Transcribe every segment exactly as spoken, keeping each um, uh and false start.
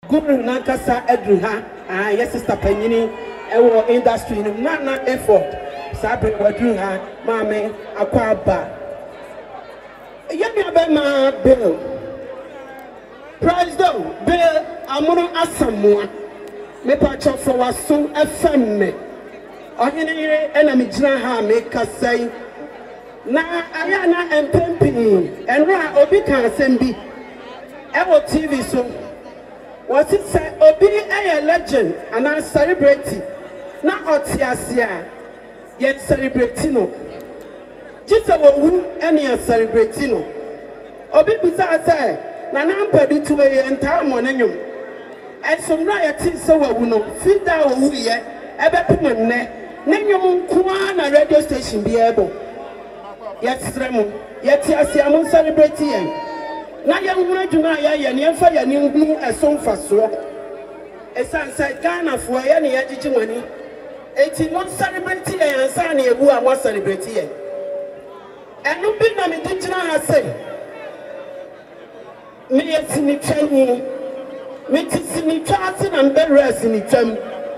Guru Nankasa Edruha, ah, yes, Sister Penini, Ewo industry, not not effort. Sabre Wadruha, Mame, Aquaba. Yabba Bill. Price though, Bill, I'm gonna ask someone. Me patch off for us soon, a family. Or any enemy, Jinaha, make us say. Na ayana empempi enra obi kan sembi ewo T V so what it say obi a legend and a celebrity na otiase a ye celebrity no just wo any a celebrity no obi bisa say na na mpedi to we enta mo nanyum ensomra ye ti so wo no fida wo ye ebepem nne nanyum nko na radio station bi ebo yes, Remo, yet, yes, I am celebrating. Now, young woman, do not hear any for your new blue a song for so. A sunset Ghana for any editing money. Eighteen months celebrating and Sunny who I was celebrating. And no big name did not say. Me at Sini training, me to Sini Charlton and Berres in the term.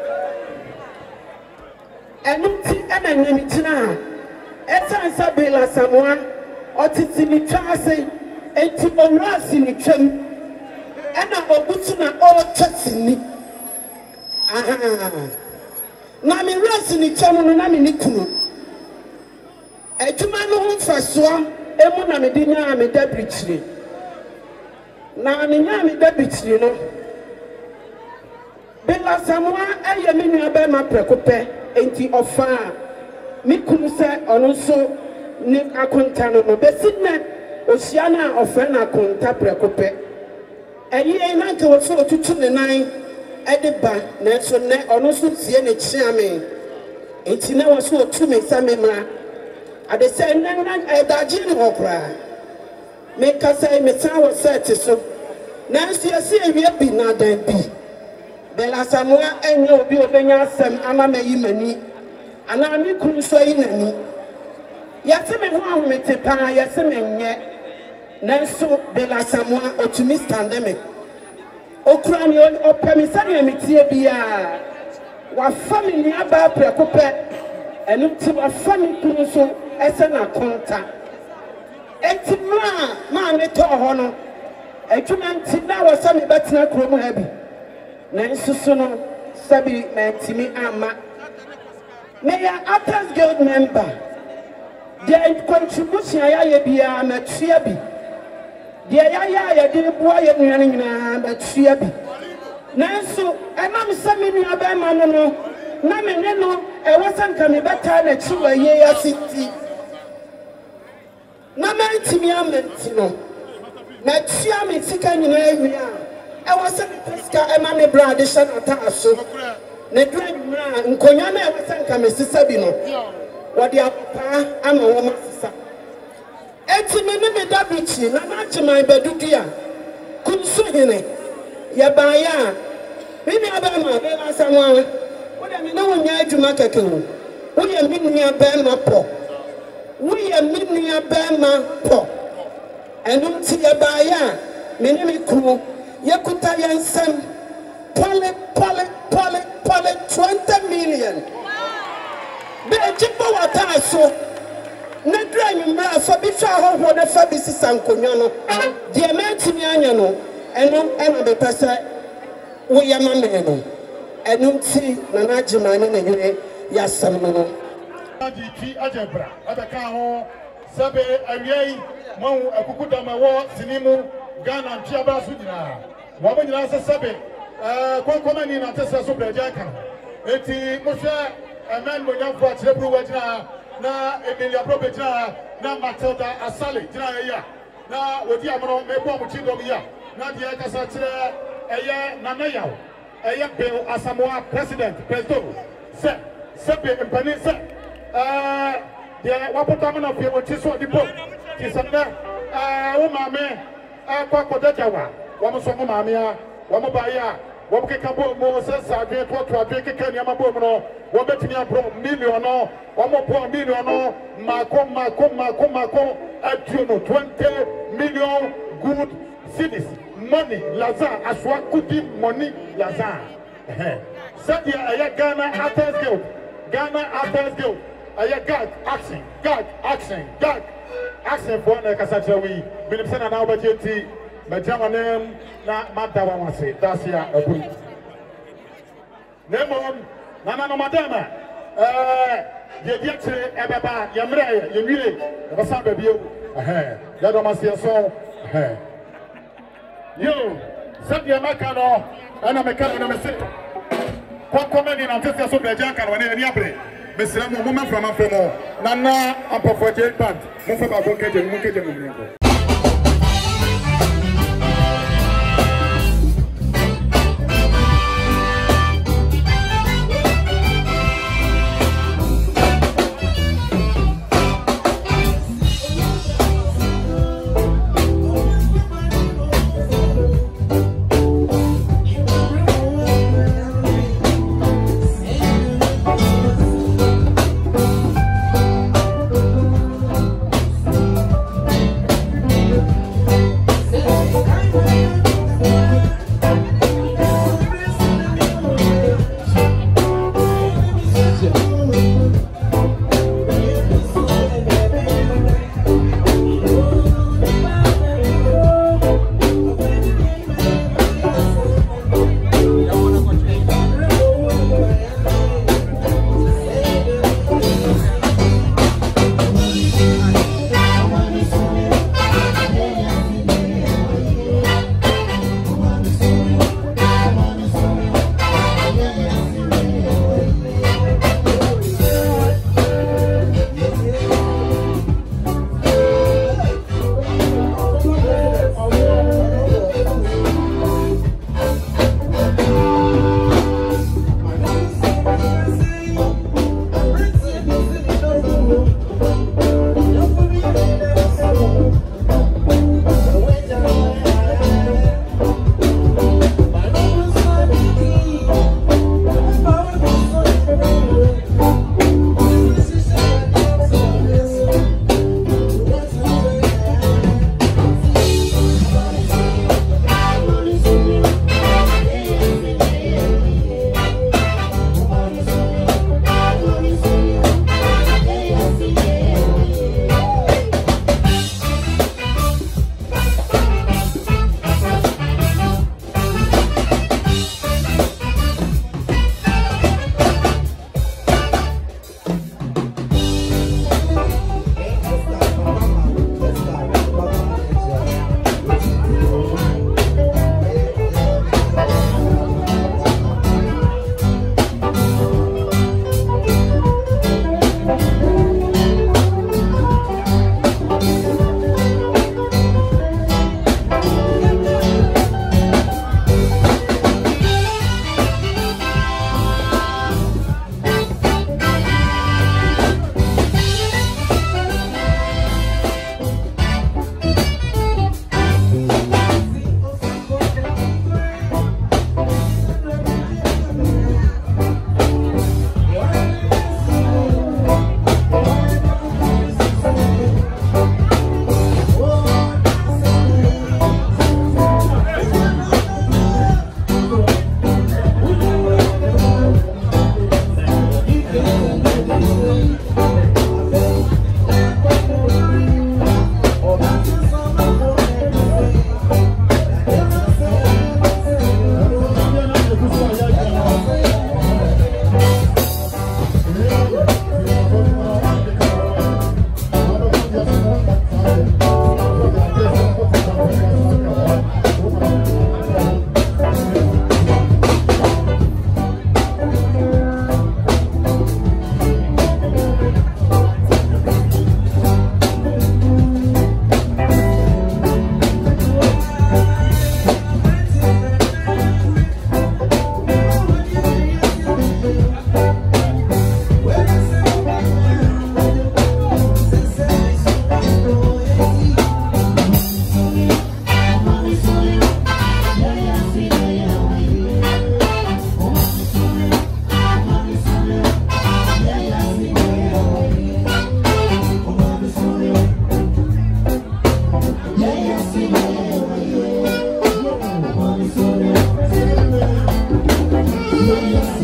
And no tea and a name now. Etan sabela samwa otiti ni twase enti onrasi ni twem ena obutu na o twasini aha na mi rasi ni twem no na mi ni kunu ejuma no ho faso emu na me dinya me dabrichire na me nya me dabrichire no bela samwa eye me nua ba ma prekope enti ofa mi kunu se ono so ni akonta no no besidna osiana ofa na akonta prekope eyi na nke wo so otutu ne nan ede ba na so ne ono so tie ne chiame enti na wo so otu me same mra ade se nan nan edaji ne hokra me kasa me tan wo set so na so yesi ewie bi na dan bi bela samua enye obi obenya asem ama mayi mani ana mi kunu so yi nani yase me ho ahomete pa yase me nye nanso de la samwa otumi standemic okura mi opemi sane mi tie bia wa family aba prekope enu ti wa family kunu so ese na konta enti ma ma me to ho no etuma nti na wa same betena kromu ha bi nanso so no sabi mentimi ama. May I Actors Guild member, their contribution I be a matriabi. Dear Yaya did boy and running a matriabi. Nanso, and I'm summing your bamano, Namino, I wasn't coming back to a year city. Namantimia Mentino, Matriami Sikan in area. I wasn't Pesca and Mammy Bradishan Atasso. Ne drive na nkonyana e wasanka mesisa bi no wode apa ama wo masisa enti me ne me dabichi na na chiman bedudu a kunsu hene ya ba ya me me aba ma be asanwa wode me na wonya adwuma keke wo wo ye me nua ba ma po wo ye me nua ba ma po enum ti ya ba ya me ne me ku yekuta yansam pole pole pole pole twenty million. Be a jibbo wata so. Ne dra nyumra so bi fa ho ho de fa bi sisankonyo no. De mentimi anya no. Eno eno be pese wo ye ma me no. Eno ti na na jima ne na yire ya sam no. Adi ti ajebra. Adaka ho sabe awiei mo akukuda ma wo sinimu Ghana ntiaba so nyina. Wo ba nyina se sabe eh konkomani na tese so breja kan eti mo hwe amen mo nyamfo a kire buru wagina na Emilia property na Matilda Asale jina ya na wodi amro me bo mo chi dom ya na de kasa kire eye na na yawo eye Bill Asamoah president president se se be empani se eh de wapota mo na fie mo chi so di bo ti samna eh wo maame eh kwa kodajawa wo mo so mo maame a wo mo ba ya wo ke kabo mo se sa dwe to to adwe ke kan yama bo mo no wo betini abro million no wo mo bo million no mako mako mako mako atuno twenty million good cities money Lazar aswa kudi money Lazar said ya Ghana Artists Guild Ghana Artists Guild aya gag action gag action gag action for na kasacha wi binim se na na obajeti majamanem na madawa wase dasia aburu nemo nana no madama eh ye dia kire ebeba ye mre ye nwire e ba sa ba bio eh ya do masia so eh yo sadia makano ana mekano na mese kwa komeni na tese so beja kan wani ani abre mesra mo mo from from nana ampofo je band mo fa ba ko keje mo keje mo ni ko Hallelujah.